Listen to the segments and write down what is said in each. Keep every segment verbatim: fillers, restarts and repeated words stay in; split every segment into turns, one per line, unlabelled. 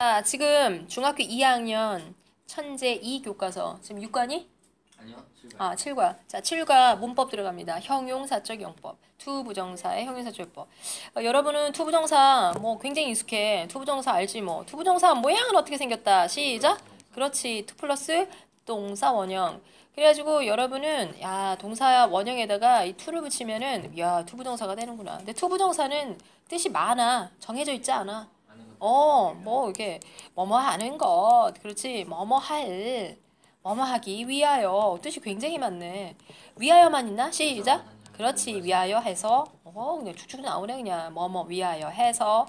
아, 지금 중학교 이 학년 천재 이 교과서 지금 육 과니?
아니요, 칠 번.
아, 칠 과. 자, 칠 과 문법 들어갑니다. 형용사적 용법. 투부정사의 형용사적 용법. 어, 여러분은 투부정사 뭐 굉장히 익숙해. 투부정사 알지 뭐. 투부정사 모양은 어떻게 생겼다. 시작. 그렇지. 투 플러스 동사 원형. 그래가지고 여러분은 야 동사 원형에다가 이 투를 붙이면은 야 투부정사가 되는구나. 근데 투부정사는 뜻이 많아. 정해져 있지 않아. 어, 뭐 이게 뭐뭐 하는 것, 그렇지. 뭐뭐 할, 뭐뭐 하기 위하여 뜻이 굉장히 많네. 위하여만 있나? 시작. 그렇지. 위하여 해서 어 그냥 쭉쭉 나오네 그냥 뭐뭐 위하여 해서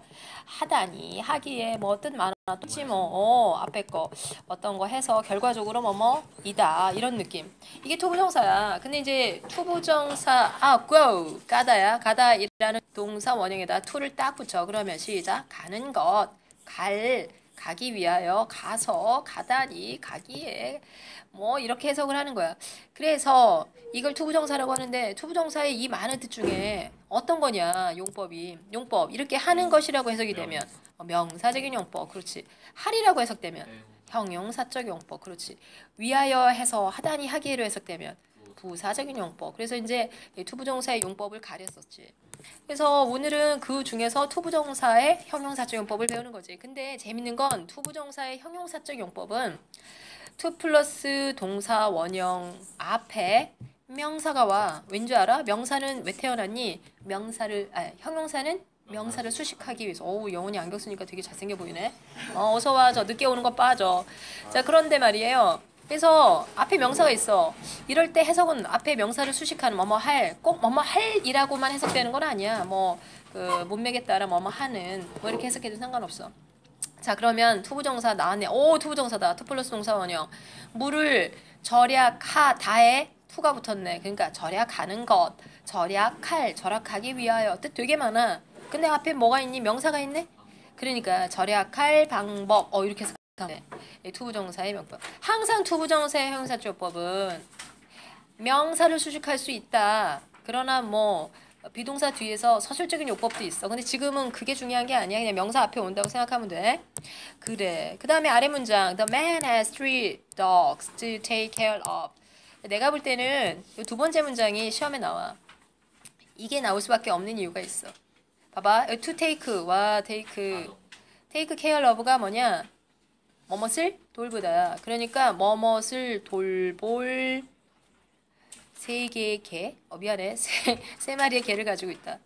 하다니 하기에 뭐 뜻 많아 또지 뭐 어, 앞에 거 어떤 거 해서 결과적으로 뭐뭐이다 이런 느낌. 이게 투부정사야. 근데 이제 투부정사 아 go 가다야 가다이라는 동사 원형에다 to를 딱 붙여. 그러면 시작. 가는 것, 갈, 가기 위하여, 가서, 가다니, 가기에 뭐 이렇게 해석을 하는 거야. 그래서 이걸 투부정사라고 하는데 투부정사의 이 많은 뜻 중에 어떤 거냐 용법이 용법 이렇게 하는 것이라고 해석이 되면 어, 명사적인 용법 그렇지. 할이라고 해석되면 형용사적 용법 그렇지. 위하여 해서 하다니 하기로 해석되면 부사적인 용법. 그래서 이제 투부정사의 용법을 가렸었지. 그래서 오늘은 그 중에서 투부정사의 형용사적 용법을 배우는 거지. 근데 재밌는 건 투부정사의 형용사적 용법은 투 플러스 동사 원형 앞에 명사가 와. 왠줄 알아? 명사는 왜 태어났니? 명사를 아, 형용사는 명사를 수식하기 위해서. 어우 영원히 안경 쓰니까 되게 잘생겨 보이네. 어, 어서 와. 저 늦게 오는 거 빠져. 자 그런데 말이에요. 그래서 앞에 명사가 있어. 이럴 때 해석은 앞에 명사를 수식하는 뭐뭐 할, 꼭 뭐뭐 할이라고만 해석되는 건 아니야. 뭐 그 문맥에 따라 뭐뭐 하는 뭐 이렇게 해석해도 상관없어. 자 그러면 투부정사 나왔네. 오 투부정사다. 투 플러스 동사 원형. 물을 절약하다에 투가 붙었네. 그러니까 절약하는 것, 절약할, 절약하기 위하여 뜻 되게 많아. 근데 앞에 뭐가 있니? 명사가 있네. 그러니까 절약할 방법. 어 이렇게 해석하네. 투부정사의 명법. 항상 투부정사의 형용사조법은 명사를 수식할 수 있다. 그러나 뭐 비동사 뒤에서 서술적인 용법도 있어. 근데 지금은 그게 중요한 게 아니야. 그냥 명사 앞에 온다고 생각하면 돼. 그래. 그 다음에 아래 문장. The man has three dogs to take care of. 내가 볼 때는 이 두 번째 문장이 시험에 나와. 이게 나올 수밖에 없는 이유가 있어. 봐봐. to take와 take. take care of가 뭐냐? 뭐뭇을 돌보다. 그러니까 뭐뭇을 돌볼 세 개의 개, 어 미안해, 세, 세 마리의 개를 가지고 있다.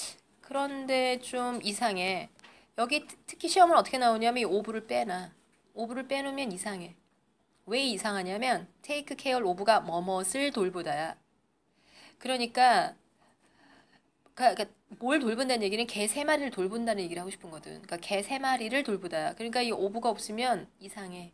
그런데 좀 이상해. 여기 특히 시험은 어떻게 나오냐면 이 오브를 빼놔. 오브를 빼놓으면 이상해. 왜 이상하냐면 take care of가 뭐뭇을 돌보다야. 그러니까 그러니까 뭘 돌본다는 얘기는 개 세 마리를 돌본다는 얘기를 하고 싶은 거든. 그러니까 개 세 마리를 돌보다야. 그러니까 이 오브가 없으면 이상해.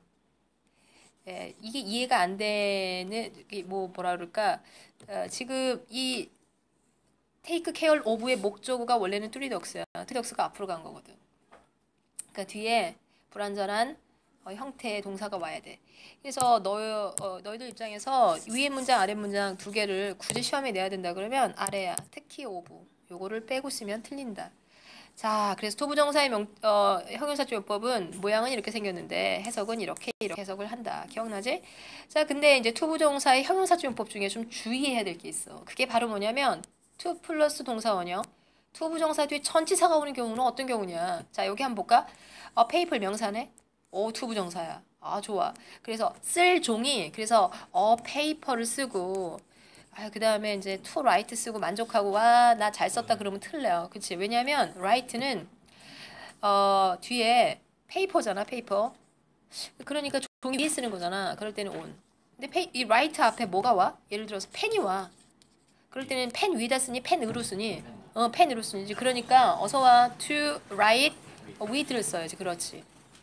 예, 이게 이해가 안 되는 뭐 뭐라 그럴까? 어, 지금 이 take care of의 목적어가 원래는 뚜리덕스야. 뚜리덕스가 앞으로 간 거거든. 그러니까 뒤에 불완전한 어, 형태의 동사가 와야 돼. 그래서 너 어, 너희들 입장에서 위에 문장 아래 문장 두 개를 굳이 시험에 내야 된다 그러면 아래야. 특히 of 요거를 빼고 쓰면 틀린다. 자, 그래서 투부정사의 명, 어, 형용사적 용법은 모양은 이렇게 생겼는데 해석은 이렇게 이렇게 해석을 한다. 기억나지? 자, 근데 이제 투부정사의 형용사적 용법 중에 좀 주의해야 될 게 있어. 그게 바로 뭐냐면 투 플러스 동사 원형. 투부정사 뒤에 전치사가 오는 경우는 어떤 경우냐? 자, 여기 한번 볼까? 어, 페이플 명사네. 오, 투부정사야. 아, 좋아. 그래서 쓸 종이 그래서 어, 페이퍼를 쓰고 아, 그 다음에 이제 to write 쓰고 만족하고 와, 나 잘 썼다 그러면 틀려요. 그치? 왜냐면 write는 어, 뒤에 paper잖아, paper. 그러니까 종이 위에 쓰는 거잖아. 그럴 때는 on. 근데 pay, 이 write 앞에 뭐가 와? 예를 들어서 펜이 와. 그럴 때는 펜 위에다 쓰니 펜으로 쓰니? 어, 펜으로 쓰니. 그러니까 어서 와 to write with를 써야지. 그렇지.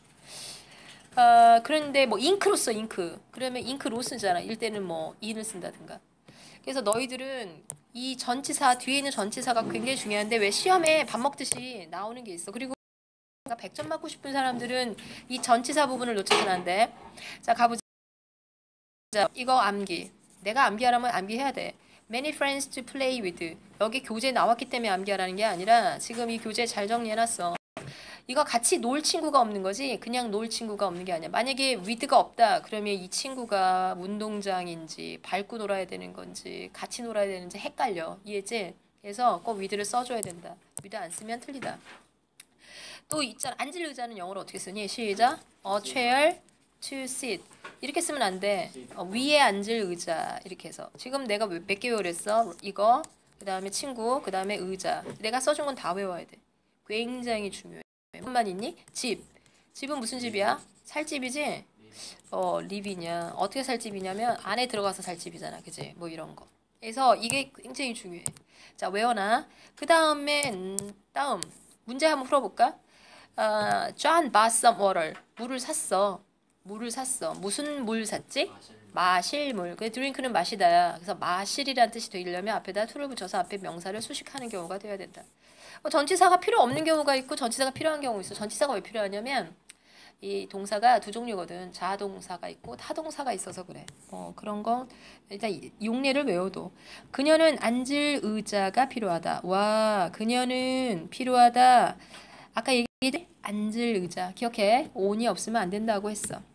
어, 그런데 뭐 잉크로 써, 잉크. 그러면 잉크로 쓰잖아. 이럴 때는 뭐 in을 쓴다든가. 그래서 너희들은 이 전치사 뒤에 있는 전치사가 굉장히 중요한데 왜 시험에 밥 먹듯이 나오는 게 있어. 그리고 백 점 맞고 싶은 사람들은 이 전치사 부분을 놓치면 안 돼. 자 가보자. 이거 암기. 내가 암기하라면 암기해야 돼. Many friends to play with. 여기 교재 나왔기 때문에 암기하라는 게 아니라 지금 이 교재 잘 정리해놨어. 이거 같이 놀 친구가 없는 거지 그냥 놀 친구가 없는 게 아니야. 만약에 with가 없다 그러면 이 친구가 운동장인지 밟고 놀아야 되는 건지 같이 놀아야 되는지 헷갈려. 이해지? 그래서 꼭 with를 써줘야 된다. with 안 쓰면 틀리다. 또 있잖아. 앉을 의자는 영어로 어떻게 쓰니? 시작. A chair to sit. 이렇게 쓰면 안 돼. 어, 위에 앉을 의자 이렇게 해서. 지금 내가 몇 개 외웠어? 이거, 그 다음에 친구, 그 다음에 의자. 내가 써준 건 다 외워야 돼. 굉장히 중요해. 뭔만 있니? 집. 집은 무슨 집이야? 살집이지? 어, 립이냐. 어떻게 살집이냐면 안에 들어가서 살집이잖아. 그지? 뭐 이런 거. 그래서 이게 굉장히 중요해. 자, 외워놔. 그 다음에 음, 다음 문제 한번 풀어볼까? 어, John bought some water. 물을 샀어. 물을 샀어. 무슨 물 샀지? 마실 물. 그 드링크는 마시다야. 그래서 마실이라는 뜻이 되려면 앞에다 to를 붙여서 앞에 명사를 수식하는 경우가 되어야 된다. 어, 전치사가 필요 없는 경우가 있고 전치사가 필요한 경우가 있어. 전치사가 왜 필요하냐면 이 동사가 두 종류거든. 자동사가 있고 타동사가 있어서 그래. 어, 그런 거 일단 용례를 외워도. 그녀는 앉을 의자가 필요하다. 와, 그녀는 필요하다. 아까 얘기했지? 앉을 의자. 기억해. on이 없으면 안 된다고 했어.